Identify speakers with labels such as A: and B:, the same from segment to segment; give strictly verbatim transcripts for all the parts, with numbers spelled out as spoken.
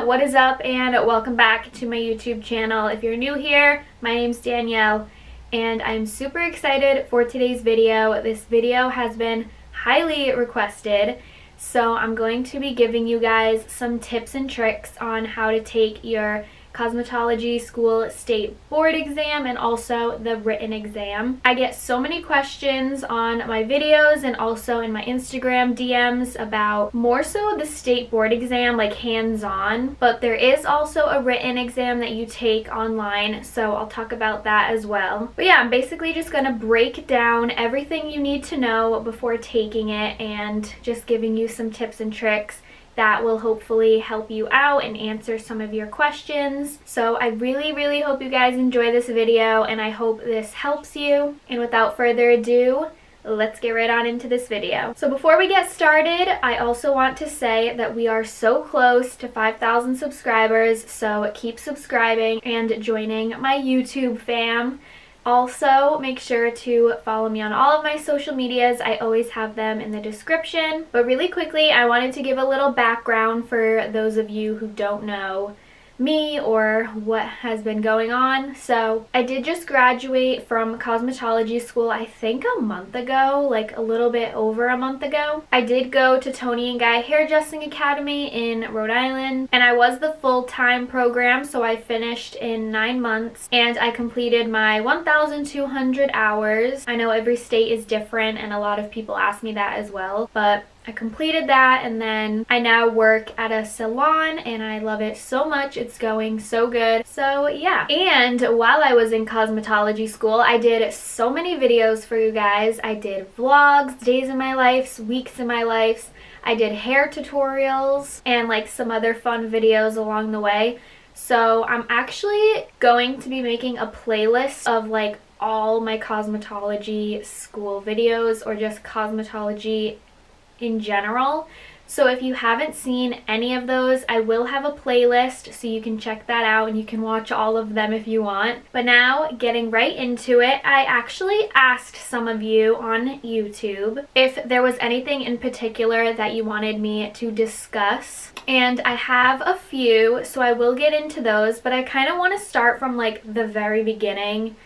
A: What is up, and welcome back to my YouTube channel. If you're new here, my name's Danielle and I'm super excited for today's video. This video has been highly requested, so I'm going to be giving you guys some tips and tricks on how to take your cosmetology school state board exam and also the written exam. I get so many questions on my videos and also in my Instagram D Ms about more so the state board exam, like hands-on, but there is also a written exam that you take online, so I'll talk about that as well. But yeah, I'm basically just gonna break down everything you need to know before taking it and just giving you some tips and tricks that will hopefully help you out and answer some of your questions. So I really, really hope you guys enjoy this video and I hope this helps you. And without further ado, let's get right on into this video. So before we get started, I also want to say that we are so close to five thousand subscribers, so keep subscribing and joining my YouTube fam. Also, make sure to follow me on all of my social medias. I always have them in the description. But really quickly, I wanted to give a little background for those of you who don't know me or what has been going on. So I did just graduate from cosmetology school, I think a month ago, like a little bit over a month ago. I did go to Toni and Guy Hairdressing Academy in Rhode Island, and I was the full-time program, so I finished in nine months and I completed my one thousand two hundred hours. I know every state is different and a lot of people ask me that as well, but I completed that, and then I now work at a salon and I love it so much. It's going so good. So yeah. And while I was in cosmetology school, I did so many videos for you guys. I did vlogs, days in my life, weeks in my life. I did hair tutorials and like some other fun videos along the way. So I'm actually going to be making a playlist of like all my cosmetology school videos or just cosmetology in general. So if you haven't seen any of those, I will have a playlist so you can check that out and you can watch all of them if you want. But now, getting right into it, I actually asked some of you on YouTube if there was anything in particular that you wanted me to discuss, and I have a few, so I will get into those, but I kind of want to start from like the very beginning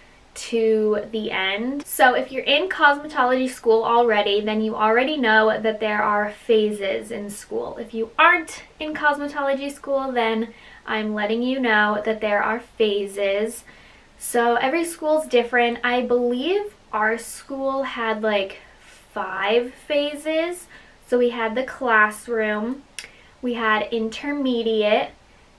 A: to the end. So if you're in cosmetology school already, then you already know that there are phases in school. If you aren't in cosmetology school, then I'm letting you know that there are phases. So every school's different. I believe our school had like five phases. So we had the classroom, we had intermediate,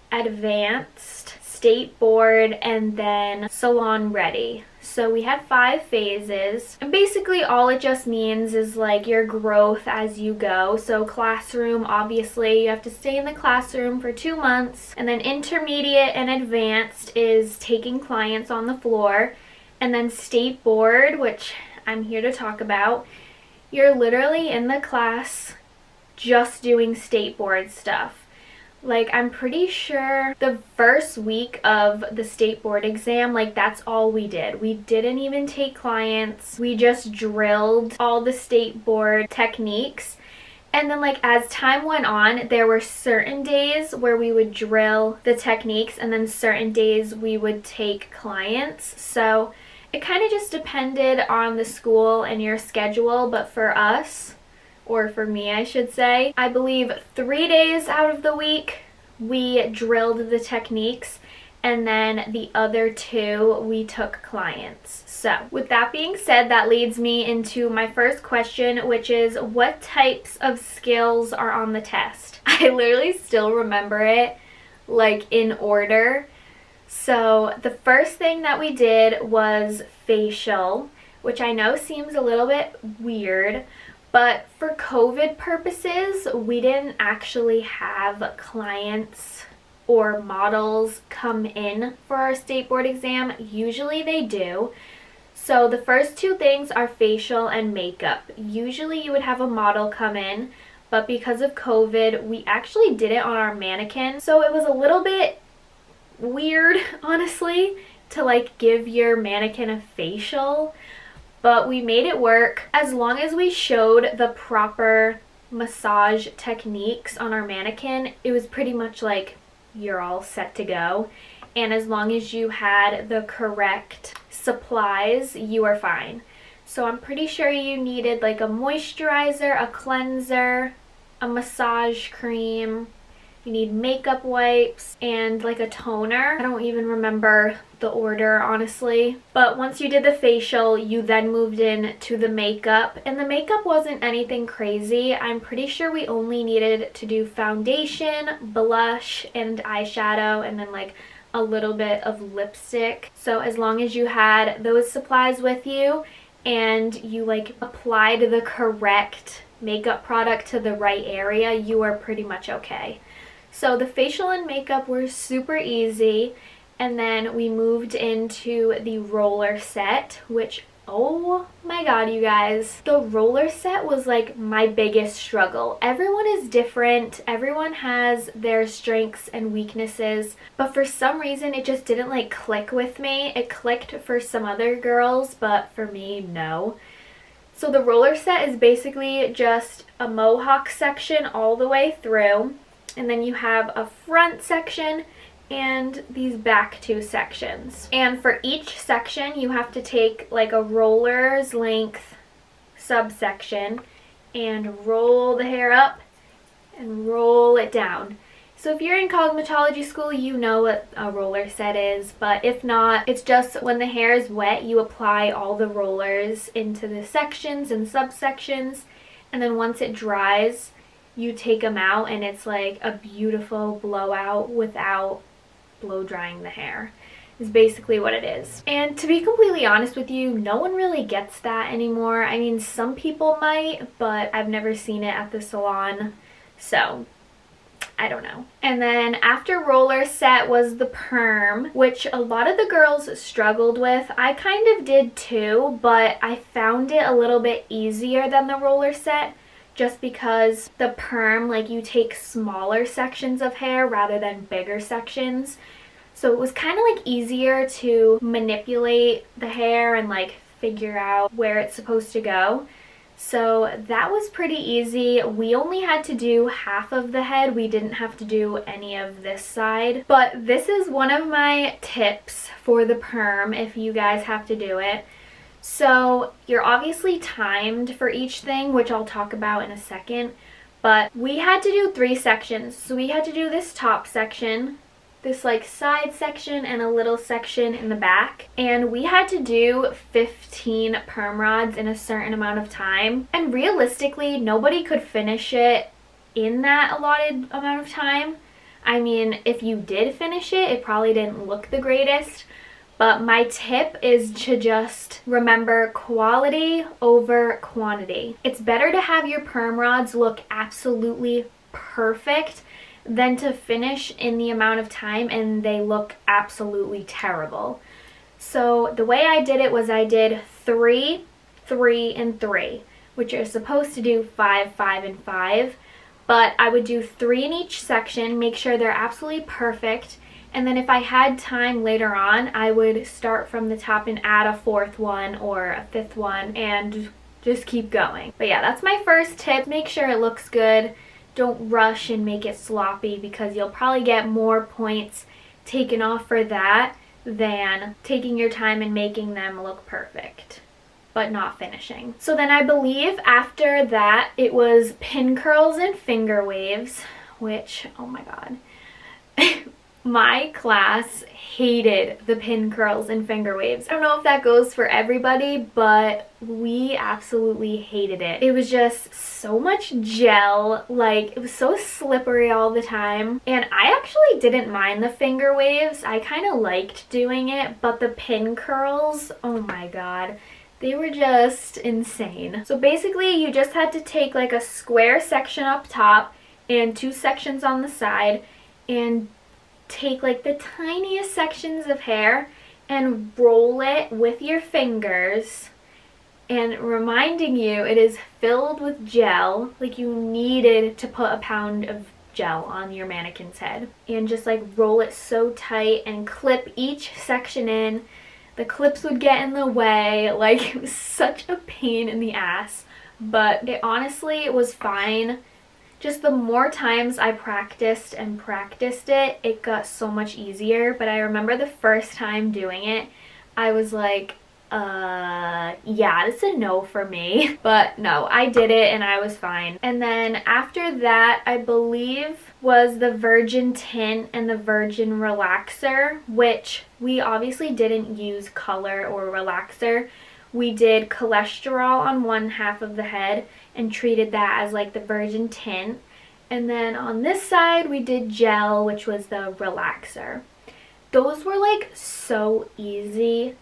A: advanced, state board, and then salon ready. So we had five phases, and basically all it just means is like your growth as you go. So classroom, obviously you have to stay in the classroom for two months, and then intermediate and advanced is taking clients on the floor, and then state board, which I'm here to talk about, you're literally in the class just doing state board stuff. Like, I'm pretty sure the first week of the state board exam, like, that's all we did. We didn't even take clients. We just drilled all the state board techniques. And then, like, as time went on, there were certain days where we would drill the techniques and then certain days we would take clients. So it kind of just depended on the school and your schedule, but for us, or for me I should say, I believe three days out of the week we drilled the techniques, and then the other two we took clients. So with that being said, that leads me into my first question, which is what types of skills are on the test? I literally still remember it like in order. So the first thing that we did was facial, which I know seems a little bit weird, but for COVID purposes, we didn't actually have clients or models come in for our state board exam. Usually they do. So the first two things are facial and makeup. Usually you would have a model come in, but because of COVID, we actually did it on our mannequin. So it was a little bit weird, honestly, to like give your mannequin a facial. But we made it work as long as we showed the proper massage techniques on our mannequin. It was pretty much like you're all set to go. And as long as you had the correct supplies, you are fine. So I'm pretty sure you needed like a moisturizer, a cleanser, a massage cream. You need makeup wipes and like a toner. I don't even remember the order, honestly. But once you did the facial, you then moved in to the makeup. And the makeup wasn't anything crazy. I'm pretty sure we only needed to do foundation, blush, and eyeshadow, and then like a little bit of lipstick. So as long as you had those supplies with you and you like applied the correct makeup product to the right area, you are pretty much okay. So the facial and makeup were super easy, and then we moved into the roller set, which, oh my god, you guys, the roller set was like my biggest struggle. Everyone is different, everyone has their strengths and weaknesses, but for some reason it just didn't like click with me. It clicked for some other girls, but for me, no. So the roller set is basically just a mohawk section all the way through. And then you have a front section and these back two sections. And for each section, you have to take like a roller's length subsection and roll the hair up and roll it down. So if you're in cosmetology school, you know what a roller set is, but if not, it's just when the hair is wet, you apply all the rollers into the sections and subsections, and then once it dries, you take them out and it's like a beautiful blowout without blow drying the hair is basically what it is. And to be completely honest with you, no one really gets that anymore. I mean, some people might, but I've never seen it at the salon, so I don't know. And then after roller set was the perm, which a lot of the girls struggled with. I kind of did too, but I found it a little bit easier than the roller set, just because the perm, like, you take smaller sections of hair rather than bigger sections. So it was kind of like easier to manipulate the hair and like figure out where it's supposed to go. So that was pretty easy. We only had to do half of the head. We didn't have to do any of this side. But this is one of my tips for the perm if you guys have to do it. So you're obviously timed for each thing, which I'll talk about in a second, but we had to do three sections. So we had to do this top section, this like side section, and a little section in the back. And we had to do fifteen perm rods in a certain amount of time. And realistically, nobody could finish it in that allotted amount of time. I mean, if you did finish it, it probably didn't look the greatest. But my tip is to just remember quality over quantity. It's better to have your perm rods look absolutely perfect than to finish in the amount of time and they look absolutely terrible. So the way I did it was I did three, three, and three, which you're supposed to do five, five, and five. But I would do three in each section, make sure they're absolutely perfect. And then if I had time later on, I would start from the top and add a fourth one or a fifth one and just keep going. But yeah, that's my first tip. Make sure it looks good. Don't rush and make it sloppy, because you'll probably get more points taken off for that than taking your time and making them look perfect but not finishing. So then I believe after that it was pin curls and finger waves, which, oh my god. My class hated the pin curls and finger waves. I don't know if that goes for everybody, but we absolutely hated it. It was just so much gel, like it was so slippery all the time. And I actually didn't mind the finger waves. I kind of liked doing it, but the pin curls, oh my god, they were just insane. So basically you just had to take like a square section up top and two sections on the side and take like the tiniest sections of hair and roll it with your fingers, and reminding you it is filled with gel, like you needed to put a pound of gel on your mannequin's head, and just like roll it so tight and clip each section in. The clips would get in the way, like it was such a pain in the ass, but it honestly was fine. just the more times I practiced and practiced it, it got so much easier. But I remember the first time doing it, I was like, uh, yeah, this is a no for me. But no, I did it and I was fine. And then after that, I believe was the Virgin Tint and the Virgin Relaxer, which we obviously didn't use color or relaxer. We did cholesterol on one half of the head and treated that as like the Virgin Tint. And then on this side, we did gel, which was the relaxer. Those were like so easy.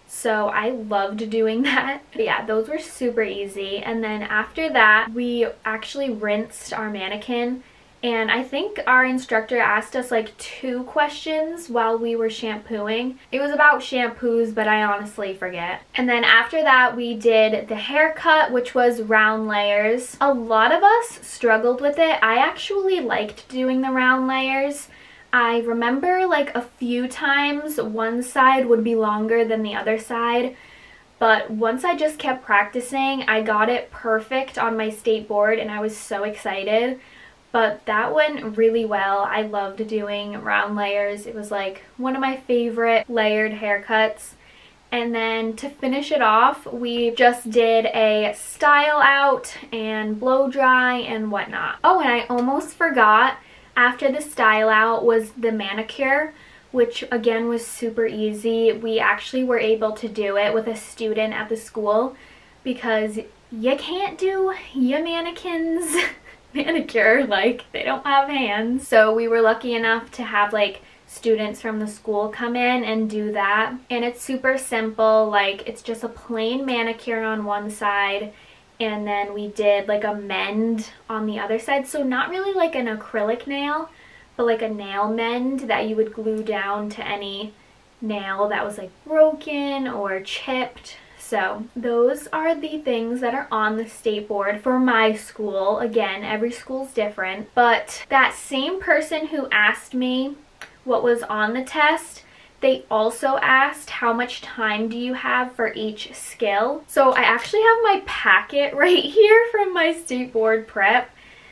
A: So I loved doing that. But yeah, those were super easy. And then after that, we actually rinsed our mannequin. And I think our instructor asked us like two questions while we were shampooing. It was about shampoos, but I honestly forget. And then after that, we did the haircut, which was round layers. A lot of us struggled with it. I actually liked doing the round layers. I remember like a few times one side would be longer than the other side. But once I just kept practicing, I got it perfect on my state board and I was so excited. But that went really well. I loved doing round layers. It was like one of my favorite layered haircuts. And then to finish it off, we just did a style out and blow dry and whatnot. Oh, and I almost forgot, after the style out was the manicure, which again was super easy. We actually were able to do it with a student at the school because you can't do your mannequins manicure, like they don't have hands. So we were lucky enough to have like students from the school come in and do that. And it's super simple, like it's just a plain manicure on one side and then we did like a mend on the other side. So not really like an acrylic nail, but like a nail mend that you would glue down to any nail that was like broken or chipped. So those are the things that are on the state board for my school. Again, every school's different. But that same person who asked me what was on the test, they also asked how much time do you have for each skill. So I actually have my packet right here from my state board prep.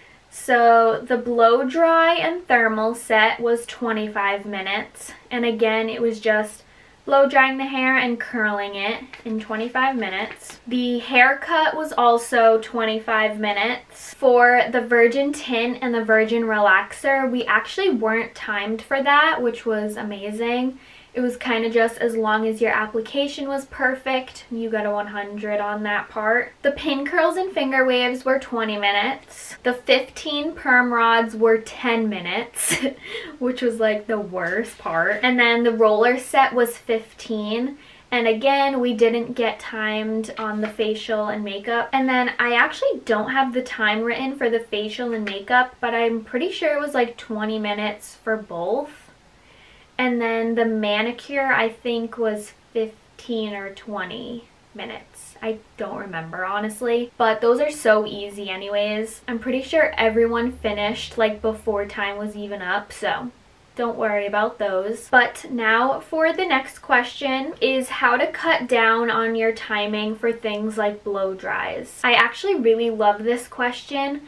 A: So the blow dry and thermal set was twenty-five minutes. And again, it was just blow drying the hair and curling it in twenty-five minutes. The haircut was also twenty-five minutes. For the Virgin Tint and the Virgin Relaxer, we actually weren't timed for that, which was amazing. It was kind of just as long as your application was perfect, you got a one hundred on that part. The pin curls and finger waves were twenty minutes. The fifteen perm rods were ten minutes, which was like the worst part. And then the roller set was fifteen. And again, we didn't get timed on the facial and makeup. And then I actually don't have the time written for the facial and makeup, but I'm pretty sure it was like twenty minutes for both. And then the manicure, I think, was fifteen or twenty minutes. I don't remember, honestly. But those are so easy anyways. I'm pretty sure everyone finished, like, before time was even up, so don't worry about those. But now for the next question is how to cut down on your timing for things like blow dries. I actually really love this question.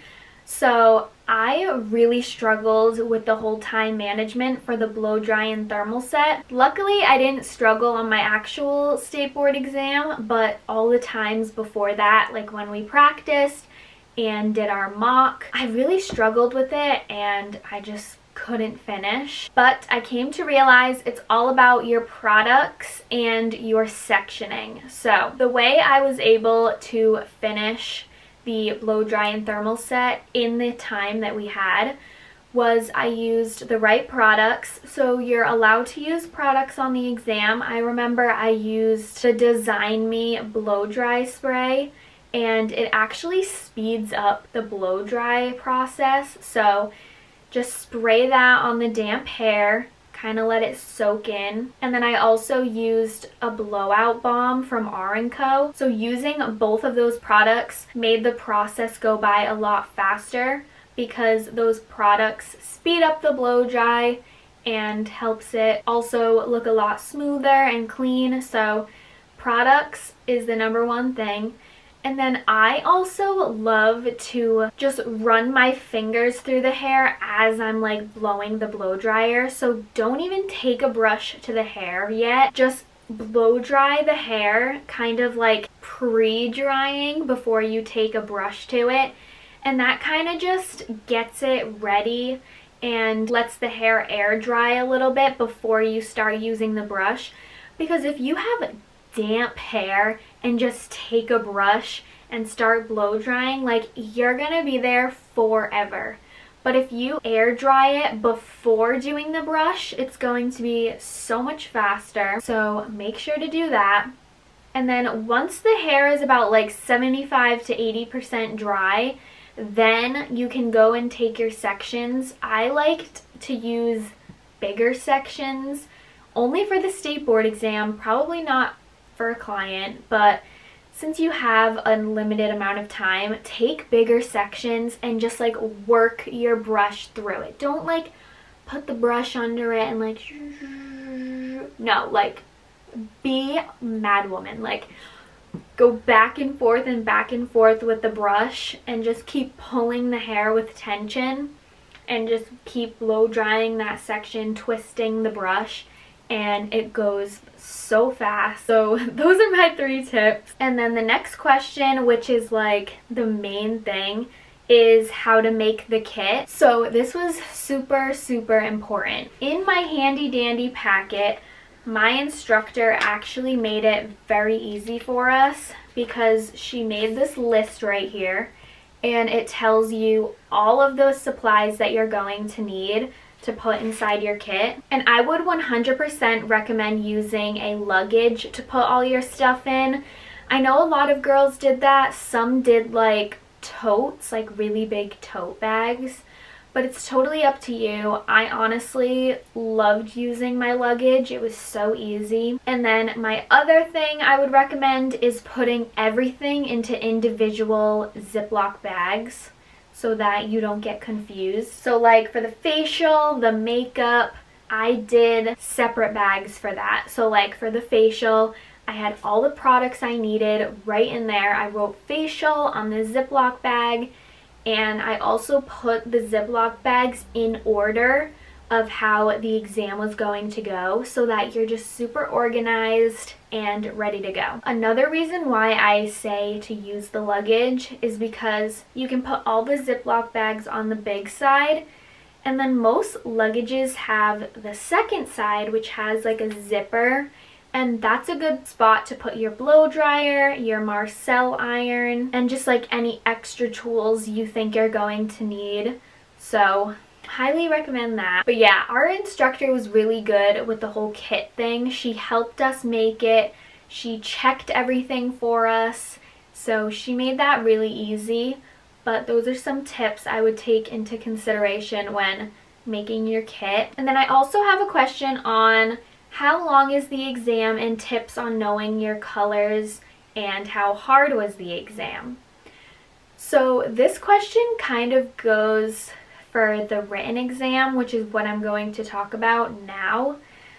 A: So I really struggled with the whole time management for the blow dry and thermal set. Luckily, I didn't struggle on my actual state board exam, but all the times before that, like when we practiced and did our mock, I really struggled with it and I just couldn't finish. But I came to realize it's all about your products and your sectioning. So the way I was able to finish the blow dry and thermal set in the time that we had was I used the right products. So you're allowed to use products on the exam. I remember I used the Design Me blow dry spray and it actually speeds up the blow dry process. So just spray that on the damp hair, kind of let it soak in. And then I also used a blowout balm from R and Co. So using both of those products made the process go by a lot faster because those products speed up the blow dry and helps it also look a lot smoother and clean. So products is the number one thing. And then I also love to just run my fingers through the hair as I'm like blowing the blow dryer. So don't even take a brush to the hair yet. Just blow dry the hair, kind of like pre-drying before you take a brush to it. And that kind of just gets it ready and lets the hair air dry a little bit before you start using the brush. Because if you have damp hair and just take a brush and start blow drying, like, you're gonna be there forever. But if you air dry it before doing the brush, it's going to be so much faster. So make sure to do that. And then once the hair is about like seventy-five to eighty percent dry, then you can go and take your sections. I liked to use bigger sections only for the state board exam, probably not for a client, but since you have a limited amount of time, take bigger sections and just like work your brush through it. Don't like put the brush under it and like, no, like be Mad Woman. Like go back and forth and back and forth with the brush and just keep pulling the hair with tension and just keep blow drying that section, twisting the brush, and it goes so fast. So those are my three tips. And then the next question, which is like the main thing, is how to make the kit. So this was super, super important. In my handy dandy packet, my instructor actually made it very easy for us because she made this list right here and it tells you all of those supplies that you're going to need to put inside your kit. And I would one hundred percent recommend using a luggage to put all your stuff in. I know a lot of girls did that. Some did like totes, like really big tote bags, but it's totally up to you. I honestly loved using my luggage. It was so easy. And then my other thing I would recommend is putting everything into individual Ziploc bags so that you don't get confused. So like for the facial, the makeup, I did separate bags for that. So like for the facial, I had all the products I needed right in there. I wrote facial on the Ziploc bag, and I also put the Ziploc bags in order of how the exam was going to go so that you're just super organized and ready to go. Another reason why I say to use the luggage is because you can put all the Ziploc bags on the big side, and then most luggages have the second side, which has like a zipper, and that's a good spot to put your blow dryer, your Marcel iron, and just like any extra tools you think you're going to need. So highly recommend that. But yeah, our instructor was really good with the whole kit thing. She helped us make it. She checked everything for us. So she made that really easy. But those are some tips I would take into consideration when making your kit. And then I also have a question on how long is the exam and tips on knowing your colors and how hard was the exam. So this question kind of goes for the written exam, which is what I'm going to talk about now.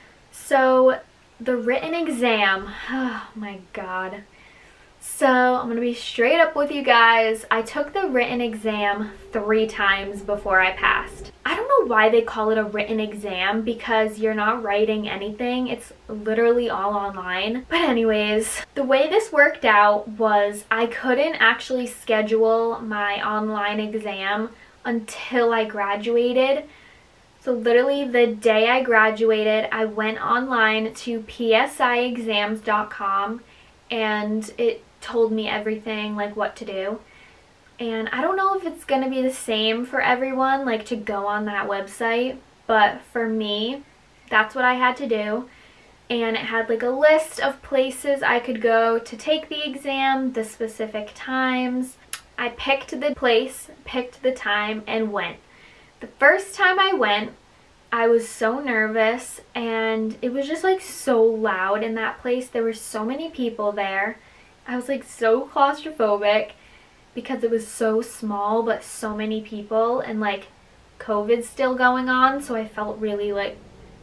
A: So the written exam, oh my god. So I'm going to be straight up with you guys. I took the written exam three times before I passed. I don't know why they call it a written exam because you're not writing anything. It's literally all online. But anyways, the way this worked out was I couldn't actually schedule my online exam until I graduated. So literally the day I graduated, I went online to P S I exams dot com and it told me everything, like what to do. And I don't know if it's going to be the same for everyone, like to go on that website, but for me, that's what I had to do. And it had like a list of places I could go to take the exam, the specific times. I picked the place, picked the time, and went. The first time I went, I was so nervous, and it was just like so loud in that place. There were so many people there. I was like so claustrophobic because it was so small but so many people, and like COVID's still going on, so I felt really like...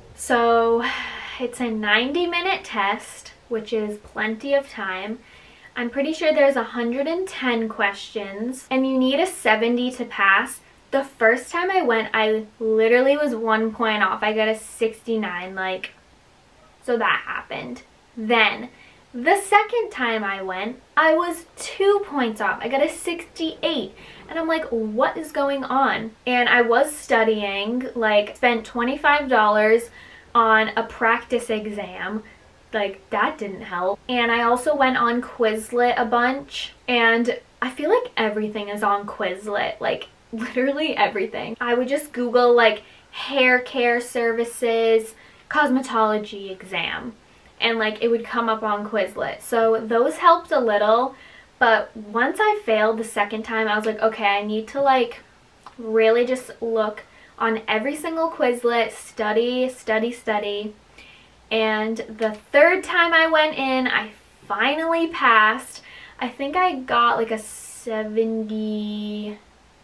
A: So it's a ninety minute test, which is plenty of time. I'm pretty sure there's one hundred ten questions and you need a seventy to pass. The first time I went, I literally was one point off. I got a sixty-nine, like, so that happened. Then, the second time I went, I was two points off. I got a sixty-eight. And I'm like, what is going on? And I was studying, like, spent twenty-five dollars on a practice exam. Like, that didn't help. And I also went on Quizlet a bunch. And I feel like everything is on Quizlet. Like, literally everything. I would just Google, like, hair care services, cosmetology exam. And, like, it would come up on Quizlet. So those helped a little. But once I failed the second time, I was like, okay, I need to, like, really just look on every single Quizlet, study, study, study. And the third time I went in, I finally passed. I think I got, like, a seventy-eight,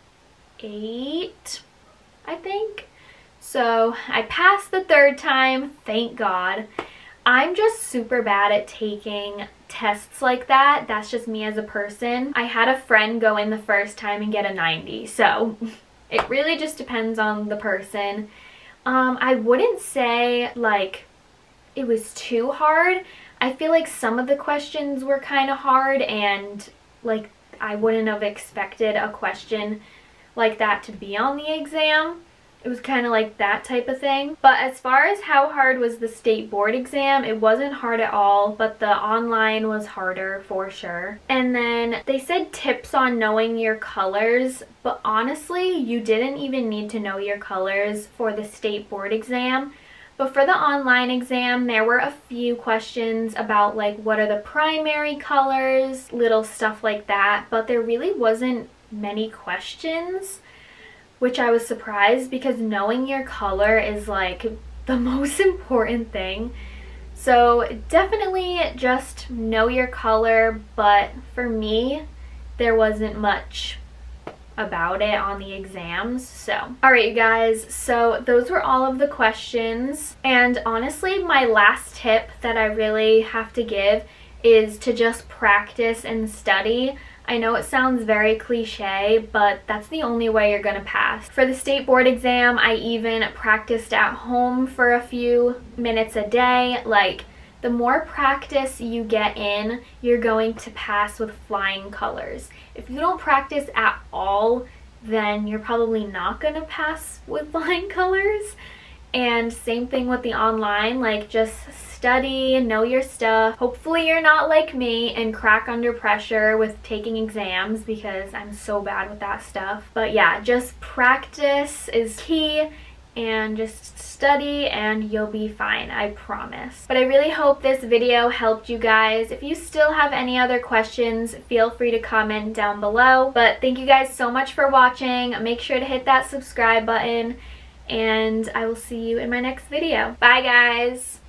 A: I think. So I passed the third time, thank God. I'm just super bad at taking tests like that. That's just me as a person. I had a friend go in the first time and get a ninety, so it really just depends on the person. Um, I wouldn't say, like, it was too hard. I feel like some of the questions were kind of hard and, like, I wouldn't have expected a question like that to be on the exam. It was kind of like that type of thing. But as far as how hard was the state board exam, it wasn't hard at all, but the online was harder for sure. And then they said tips on knowing your colors, but honestly, you didn't even need to know your colors for the state board exam. But for the online exam, there were a few questions about, like, what are the primary colors, little stuff like that, but there really wasn't many questions, which I was surprised because knowing your color is, like, the most important thing. So definitely just know your color, but for me, there wasn't much about it on the exams. So alright, you guys, so those were all of the questions, and honestly, my last tip that I really have to give is to just practice and study. I know it sounds very cliche, but that's the only way you're gonna pass. For the state board exam, I even practiced at home for a few minutes a day. Like, the more practice you get in, you're going to pass with flying colors. If you don't practice at all, then you're probably not gonna pass with flying colors. And same thing with the online, like, just study and know your stuff. Hopefully you're not like me and crack under pressure with taking exams, because I'm so bad with that stuff. But yeah, just practice is key, and just study and you'll be fine, I promise. But I really hope this video helped you guys. If you still have any other questions, feel free to comment down below. But thank you guys so much for watching. Make sure to hit that subscribe button, and I will see you in my next video. Bye, guys!